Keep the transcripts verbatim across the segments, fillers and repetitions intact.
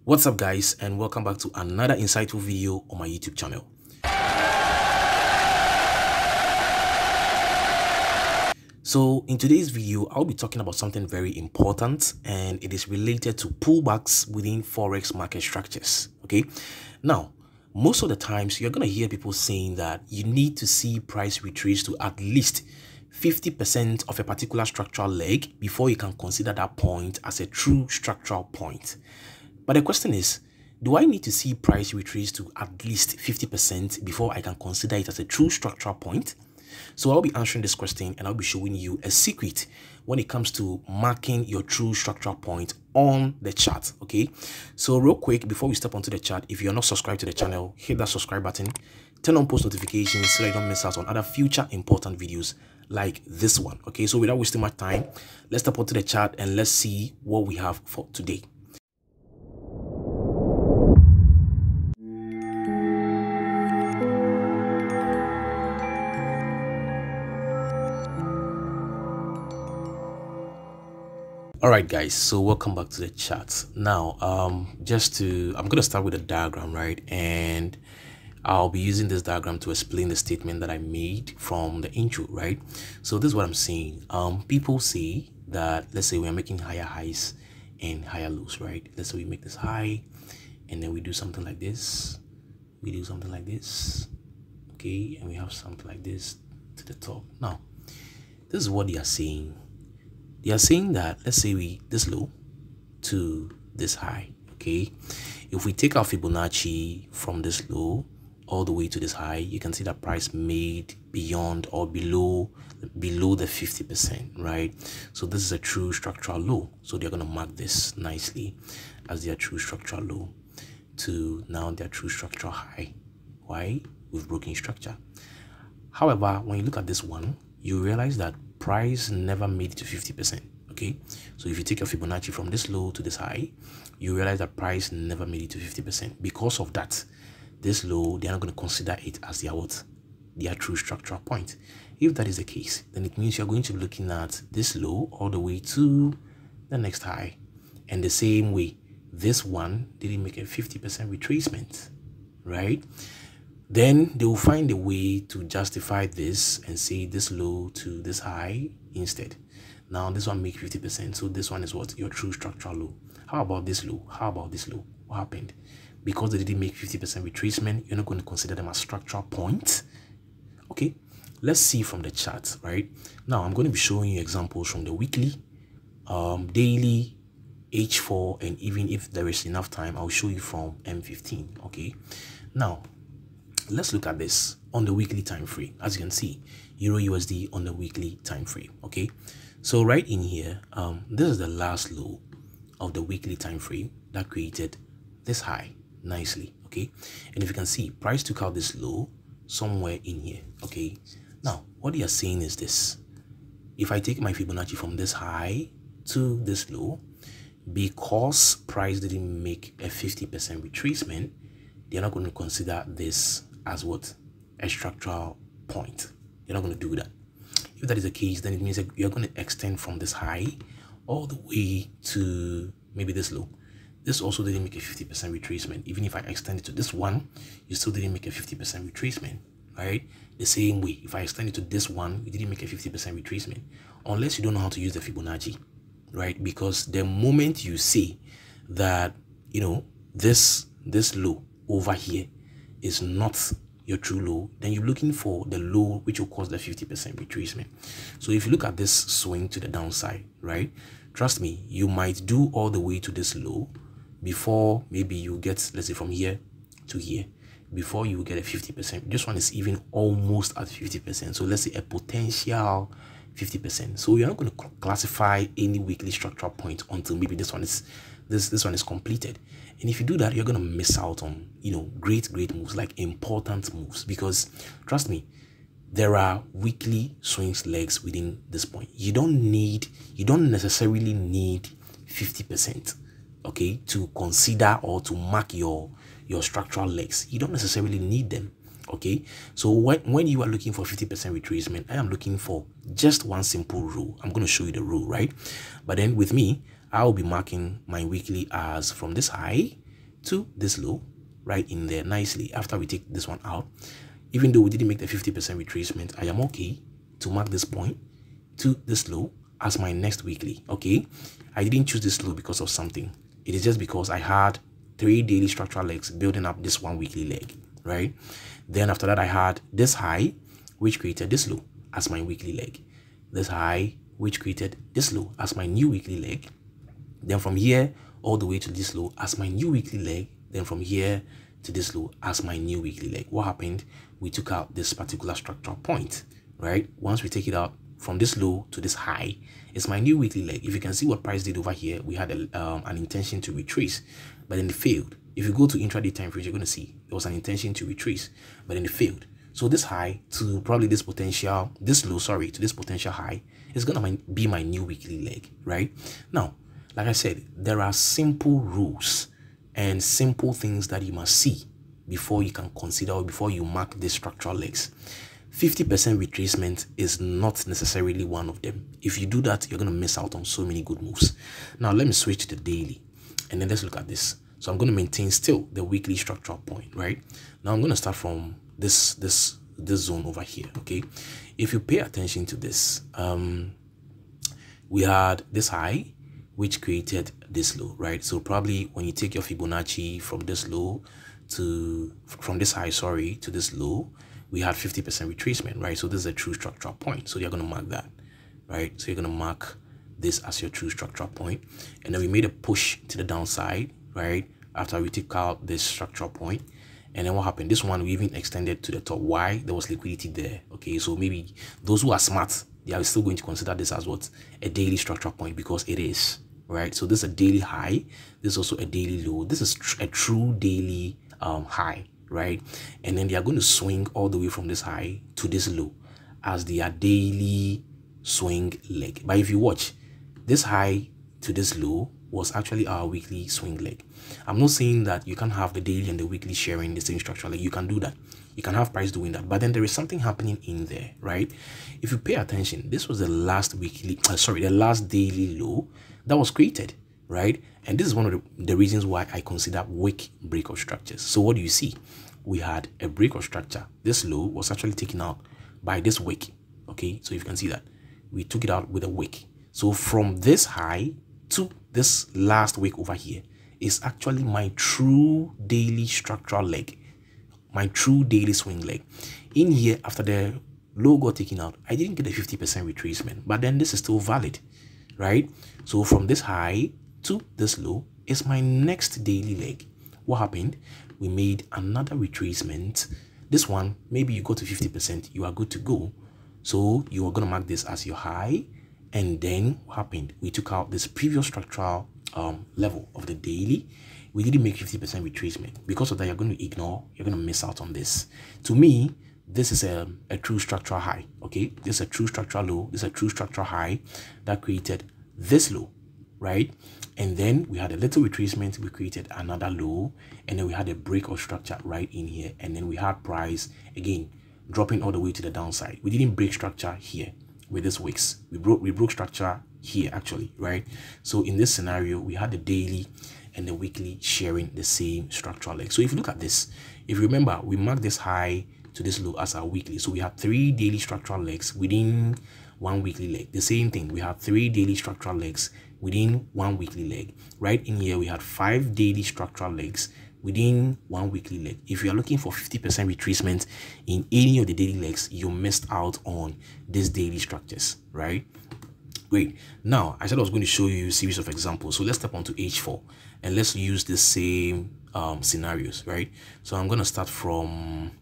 What's up guys, and welcome back to another insightful video on my YouTube channel. So in today's video, I'll be talking about something very important, and it is related to pullbacks within forex market structures. Okay, now most of the times you're going to hear people saying that you need to see price retrace to at least fifty percent of a particular structural leg before you can consider that point as a true structural point. But the question is, do I need to see price retrace to at least fifty percent before I can consider it as a true structural point? So I'll be answering this question, and I'll be showing you a secret when it comes to marking your true structural point on the chart. Okay, so real quick, before we step onto the chart, if you're not subscribed to the channel, hit that subscribe button, turn on post notifications so that you don't miss out on other future important videos like this one. Okay, so without wasting much time, let's step onto the chart and let's see what we have for today. All right guys, so welcome back to the chat. Now um just to i'm going to start with a diagram, right? And I'll be using this diagram to explain the statement that I made from the intro, right? So this is what I'm saying. Um people say that, let's say we are making higher highs and higher lows, right? Let's say we make this high and then we do something like this, we do something like this, okay, and we have something like this to the top. Now this is what they are saying. They are saying that, let's say we this low to this high, okay? If we take our Fibonacci from this low all the way to this high, you can see that price made beyond or below below the fifty percent, right? So this is a true structural low. So they're going to mark this nicely as their true structural low to now their true structural high. Why? We've broken structure. However, when you look at this one, you realize that price never made it to fifty percent. Okay, so if you take your Fibonacci from this low to this high, you realize that price never made it to fifty percent. Because of that, this low, they're not going to consider it as their what their true structural point. If that is the case, then it means you're going to be looking at this low all the way to the next high, and the same way this one didn't make a fifty percent retracement, right? Then they will find a way to justify this and say this low to this high instead. Now this one makes fifty percent, so this one is what your true structural low. How about this low? How about this low? What happened? Because they didn't make fifty percent retracement, you're not going to consider them as structural points. Okay, let's see from the chart, right? Now I'm going to be showing you examples from the weekly, um, daily, H four, and even if there is enough time, I'll show you from M fifteen. Okay, now let's look at this on the weekly time frame. As you can see, Euro U S D on the weekly time frame. Okay, so right in here, um this is the last low of the weekly time frame that created this high nicely. Okay, and if you can see, price took out this low somewhere in here. Okay, now what they are saying is this: if I take my Fibonacci from this high to this low, because price didn't make a fifty percent retracement, they're not going to consider this as what a structural point. You're not going to do that. If that is the case, then it means that you're going to extend from this high all the way to maybe this low. This also didn't make a fifty percent retracement. Even if I extend it to this one, you still didn't make a fifty percent retracement, right? The same way, if I extend it to this one, you didn't make a fifty percent retracement, unless you don't know how to use the Fibonacci, right? Because the moment you say that, you know, this this low over here is not your true low, then you're looking for the low which will cause the fifty percent retracement. So if you look at this swing to the downside, right, trust me, you might do all the way to this low before maybe you get, let's say, from here to here, before you get a fifty percent. This one is even almost at fifty percent, so let's say a potential fifty percent. So you're not going to classify any weekly structural point until maybe this one is this this one is completed. And if you do that, you're going to miss out on, you know, great great moves, like important moves, because trust me, there are weekly swings legs within this point. You don't need you don't necessarily need fifty percent, okay, to consider or to mark your your structural legs. You don't necessarily need them. Okay, so when, when you are looking for fifty percent retracement, I am looking for just one simple rule. I'm going to show you the rule, right? But then with me, I'll be marking my weekly as from this high to this low. to this low right in there nicely. After we take this one out, even though we didn't make the fifty percent retracement, I am okay to mark this point to this low as my next weekly. Okay, I didn't choose this low because of something. It is just because I had three daily structural legs building up this one weekly leg, right? Then after that, I had this high, which created this low as my weekly leg. This high, which created this low as my new weekly leg. Then from here all the way to this low as my new weekly leg. Then from here to this low as my new weekly leg. What happened? We took out this particular structural point, right? Once we take it out from this low to this high, it's my new weekly leg. If you can see what price did over here, we had a, um, an intention to retrace, but then it failed. If you go to intraday time frame, you're going to see there was an intention to retrace, but then it failed. So this high to probably this potential, this low, sorry, to this potential high is going to be my new weekly leg, right? Now, like I said, there are simple rules and simple things that you must see before you can consider or before you mark these structural legs. fifty percent retracement is not necessarily one of them. If you do that, you're going to miss out on so many good moves. Now, let me switch to the daily and then let's look at this. So I'm going to maintain still the weekly structural point, right? Now I'm going to start from this, this, this zone over here, okay? If you pay attention to this, um, we had this high, which created this low, right? So probably when you take your Fibonacci from this low to, from this high, sorry, to this low, we had fifty percent retracement, right? So this is a true structural point. So you're going to mark that, right? So you're going to mark this as your true structural point. And then we made a push to the downside, right? After we took out this structural point. And then what happened? This one we even extended to the top. Why? There was liquidity there. Okay, so maybe those who are smart, they are still going to consider this as what? A daily structural point, because it is, right? So this is a daily high. This is also a daily low. This is tr a true daily um, high, right? And then they are going to swing all the way from this high to this low as their daily swing leg. But if you watch, this high to this low was actually our weekly swing leg. I'm not saying that you can't have the daily and the weekly sharing the same structure. Like you can do that. You can have price doing that. But then there is something happening in there, right? If you pay attention, this was the last weekly, uh, sorry, the last daily low that was created, right? And this is one of the, the reasons why I consider wick breakout structures. So what do you see? We had a breakout structure. This low was actually taken out by this wick. Okay, so you can see that we took it out with a wick. So from this high to this last wick over here is actually my true daily structural leg, my true daily swing leg. In here, after the low got taken out, I didn't get a fifty percent retracement, but then this is still valid, right? So from this high to this low is my next daily leg. What happened? We made another retracement. This one, maybe you go to fifty percent, you are good to go. So you are going to mark this as your high. And then what happened? We took out this previous structural um, level of the daily. We didn't make fifty percent retracement. Because of that, you're going to ignore, you're going to miss out on this. To me, this is a, a true structural high, okay? This is a true structural low. This is a true structural high that created this low, right? And then we had a little retracement. We created another low. And then we had a breakout structure right in here. And then we had price, again, dropping all the way to the downside. We didn't break structure here with this wicks. We broke, we broke structure here, actually, right? So in this scenario, we had the daily and the weekly sharing the same structural leg. So if you look at this, if you remember, we marked this high to this low as our weekly. So we have three daily structural legs within one weekly leg. The same thing, we have three daily structural legs within one weekly leg. Right in here, we had five daily structural legs within one weekly leg. If you are looking for fifty percent retracement in any of the daily legs, you missed out on these daily structures, right? Great. Now, I said I was going to show you a series of examples. So let's step onto H four and let's use the same um, scenarios, right? So I'm going to start from,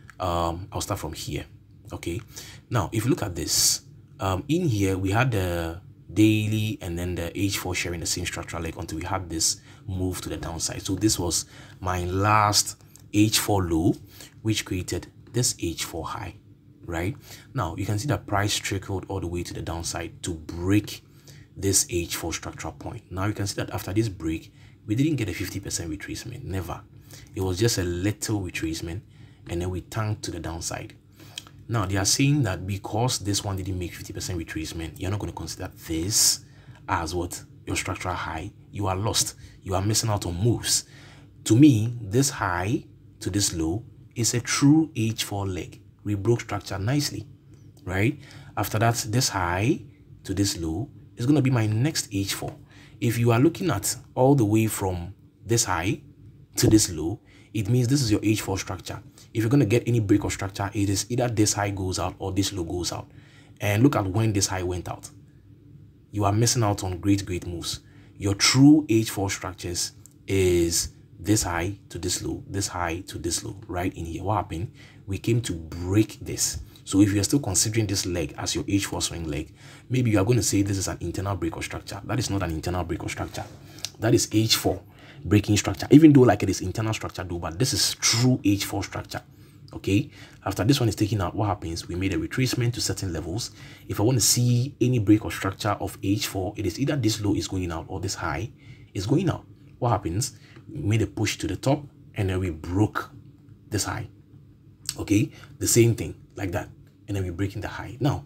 um, I'll start from here, okay? Now, if you look at this, um, in here, we had the daily and then the H four sharing the same structural leg until we had this move to the downside. So this was my last H four low, which created this H four high, right? Now you can see that price trickled all the way to the downside to break this H four structural point. Now you can see that after this break, we didn't get a fifty percent retracement, never. It was just a little retracement and then we tanked to the downside. Now they are saying that because this one didn't make fifty percent retracement, you're not going to consider this as what your structural high. You are lost. You are missing out on moves. To me, this high to this low is a true H four leg. We broke structure nicely, right? After that, this high to this low is going to be my next H four. If you are looking at all the way from this high to this low, it means this is your H four structure. If you're going to get any break of structure, it is either this high goes out or this low goes out. And look at when this high went out. You are missing out on great, great moves. Your true H four structures is this high to this low, this high to this low, right in here. What happened? We came to break this. So if you're still considering this leg as your H four swing leg, maybe you are going to say this is an internal break of structure. That is not an internal break of structure. That is H four breaking structure, even though like it is internal structure though, but this is true H four structure. Okay, after this one is taken out, what happens? We made a retracement to certain levels. If I want to see any break of structure of H four, it is either this low is going out or this high is going out. What happens? We made a push to the top and then we broke this high. Okay, the same thing like that, and then we're breaking the high. Now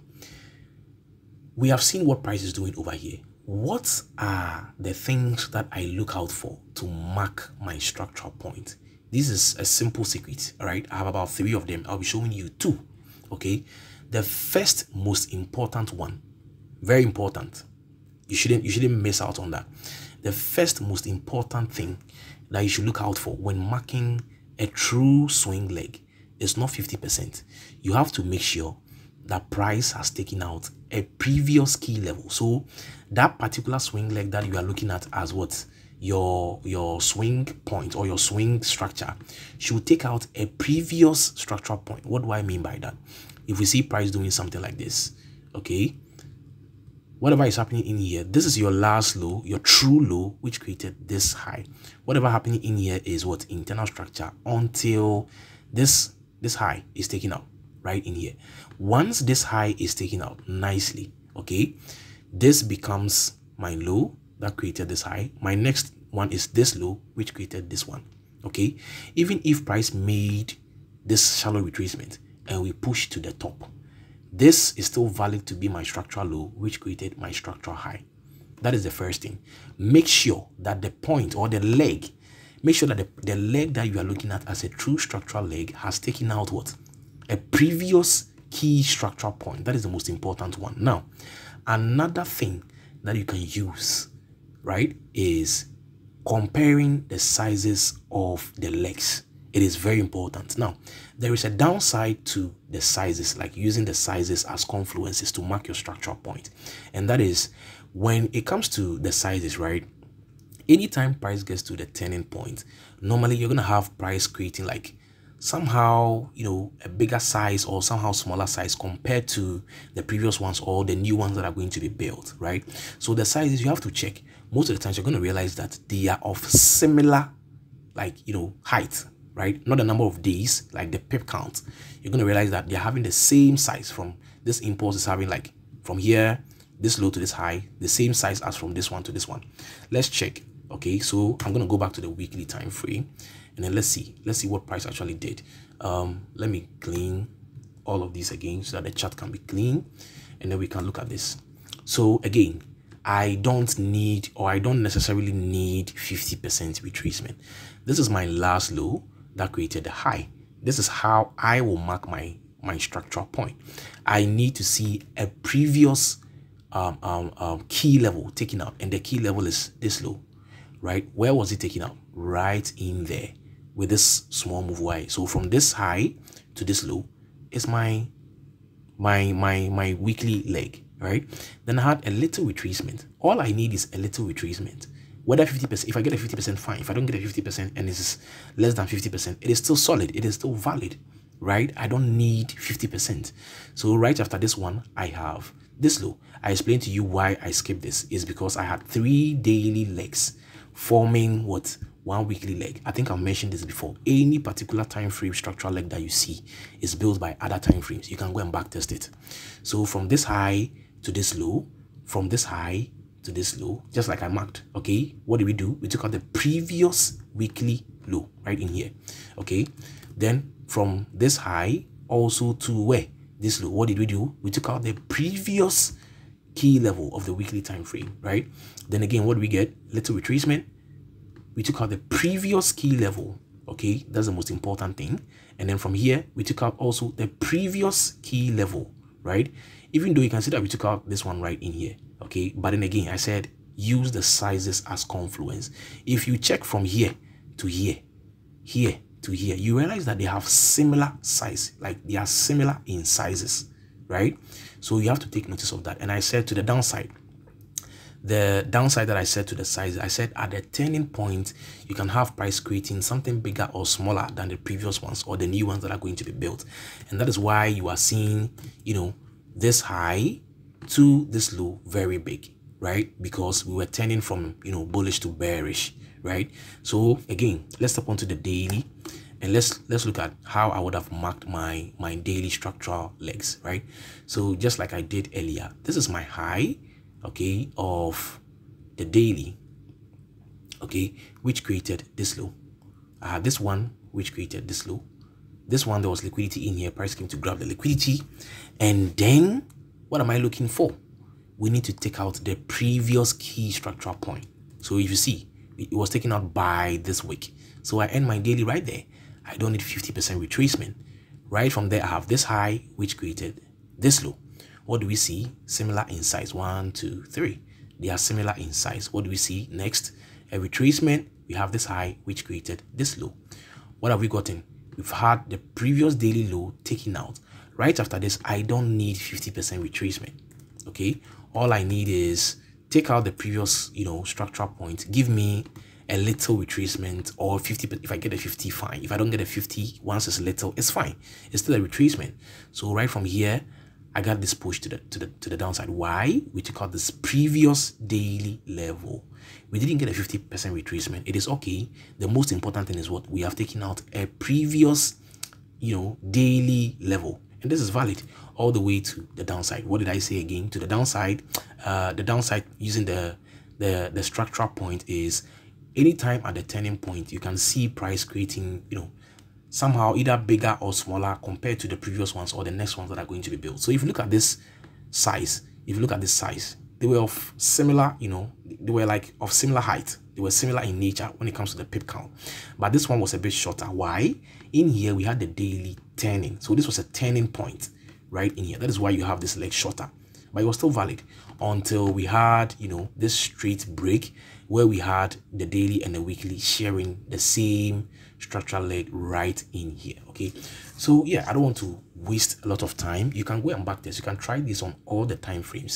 we have seen what price is doing over here. What are the things that I look out for to mark my structural point? This is a simple secret. All right, I have about three of them. I'll be showing you two. Okay, the first most important one, very important, you shouldn't you shouldn't miss out on that. The first most important thing that you should look out for when marking a true swing leg is not fifty percent. You have to make sure that price has taken out a previous key level. So that particular swing leg that you are looking at as what your your swing point or your swing structure should take out a previous structural point. What do I mean by that? If we see price doing something like this, okay, whatever is happening in here, this is your last low, your true low, which created this high. Whatever happening in here is what internal structure until this this high is taken out right in here. Once this high is taken out nicely, okay, this becomes my low that created this high. My next one is this low, which created this one. Okay, even if price made this shallow retracement and we push to the top, this is still valid to be my structural low, which created my structural high. That is the first thing. Make sure that the point or the leg, make sure that the, the leg that you are looking at as a true structural leg has taken out what? A previous key structural point. That is the most important one. Now, another thing that you can use, right, is comparing the sizes of the legs. It is very important. Now, there is a downside to the sizes, like using the sizes as confluences to mark your structural point. And that is when it comes to the sizes, right? Anytime price gets to the turning point, normally you're going to have price creating like somehow, you know, a bigger size or somehow smaller size compared to the previous ones or the new ones that are going to be built, right? So the sizes you have to check. Most of the times you're going to realize that they are of similar, like, you know, height, right? Not the number of days, like the pip count. You're going to realize that they're having the same size. From this impulse is having like from here, this low to this high, the same size as from this one to this one. Let's check. Okay, so I'm going to go back to the weekly time frame and then let's see. Let's see what price actually did. Um, let me clean all of these again so that the chart can be clean and then we can look at this. So again, I don't need or I don't necessarily need fifty percent retracement. This is my last low that created the high. This is how I will mark my my structural point. I need to see a previous um, um, um, key level taken out, and the key level is this low, right? Where was it taken out? Right in there with this small move Y. So from this high to this low is my my my my weekly leg, right? Then I had a little retracement. All I need is a little retracement. Whether fifty percent, if I get a fifty percent, fine. If I don't get a fifty percent and it's less than fifty percent, it is still solid. It is still valid, right? I don't need fifty percent. So right after this one, I have this low. I explained to you why I skipped this is because I had three daily legs forming what? One weekly leg. I think I've mentioned this before. Any particular time frame structural leg that you see is built by other time frames. You can go and back test it. So from this high to this low, from this high to this low, just like I marked, okay, what did we do? We took out the previous weekly low right in here, okay? Then from this high also to where? This low, what did we do? We took out the previous key level of the weekly time frame, right? Then again, what do we get? Little retracement, we took out the previous key level. Okay, that's the most important thing. And then from here, we took out also the previous key level, right? Even though you can see that we took out this one right in here. Okay, but then again, I said use the sizes as confluence. If you check from here to here, here to here, you realize that they have similar size, like they are similar in sizes, right? So you have to take notice of that. And I said to the downside, the downside that I said to the size, I said at the turning point, you can have price creating something bigger or smaller than the previous ones or the new ones that are going to be built. And that is why you are seeing, you know, this high to this low very big, right? Because we were turning from, you know, bullish to bearish, right? So again, let's step onto the daily and let's let's look at how I would have marked my my daily structural legs, right? So just like I did earlier, this is my high, okay, of the daily, okay, which created this low. I have this one which created this low. This one, there was liquidity in here, price came to grab the liquidity. And then what am I looking for? We need to take out the previous key structural point. So if you see, it was taken out by this wick, so I end my daily right there. I don't need fifty percent retracement. Right from there, I have this high which created this low. What do we see? Similar in size. One, two, three. They are similar in size. What do we see next? A retracement. We have this high which created this low. What have we gotten? We've had the previous daily low taken out. Right after this, I don't need fifty percent retracement. Okay, all I need is take out the previous, you know, structural point. Give me a little retracement or fifty. If I get a fifty, fine. If I don't get a fifty, once it's little, it's fine. It's still a retracement. So right from here, I got this push to the to the to the downside. Why? We took out this previous daily level. We didn't get a fifty percent retracement. It is okay. The most important thing is what we have taken out a previous, you know, daily level, and this is valid all the way to the downside. What did I say again? To the downside, uh, the downside using the the the structural point is anytime at the turning point you can see price creating, you know, somehow either bigger or smaller compared to the previous ones or the next ones that are going to be built. So if you look at this size, if you look at this size, they were of similar, you know, they were like of similar height. They were similar in nature when it comes to the pip count. But this one was a bit shorter. Why? In here, we had the daily turning. So this was a turning point right in here. That is why you have this leg shorter. But it was still valid until we had, you know, this straight break where we had the daily and the weekly sharing the same structural leg right in here. Okay, so yeah, I don't want to waste a lot of time. You can go and back this. You can try this on all the time frames.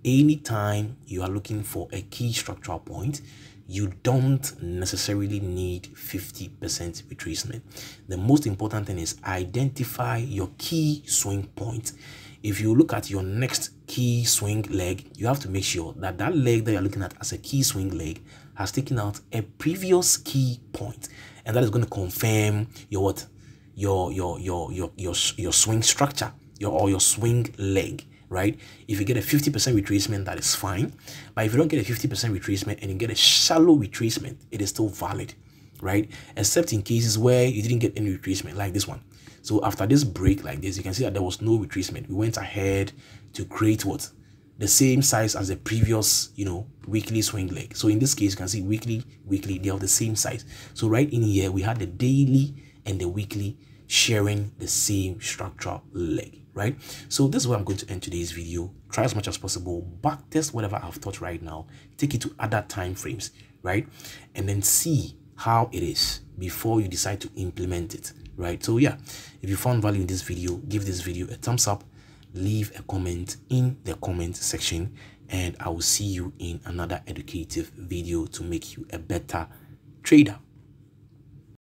Anytime you are looking for a key structural point, you don't necessarily need fifty percent retracement. The most important thing is identify your key swing point. If you look at your next key swing leg, you have to make sure that that leg that you're looking at as a key swing leg has taken out a previous key point, and that is going to confirm your what your your your your your, your swing structure, your or your swing leg, right? If you get a fifty percent retracement, that is fine. But if you don't get a fifty percent retracement and you get a shallow retracement, it is still valid, right? Except in cases where you didn't get any retracement, like this one. So after this break like this, you can see that there was no retracement. We went ahead to create what? The same size as the previous, you know, weekly swing leg. So in this case, you can see weekly, weekly, they have the same size. So right in here, we had the daily and the weekly sharing the same structural leg, right? So this is where I'm going to end today's video. Try as much as possible, back test whatever I've taught right now, take it to other time frames, right? And then see how it is before you decide to implement it, right? So yeah, if you found value in this video, give this video a thumbs up, leave a comment in the comment section, and I will see you in another educative video to make you a better trader.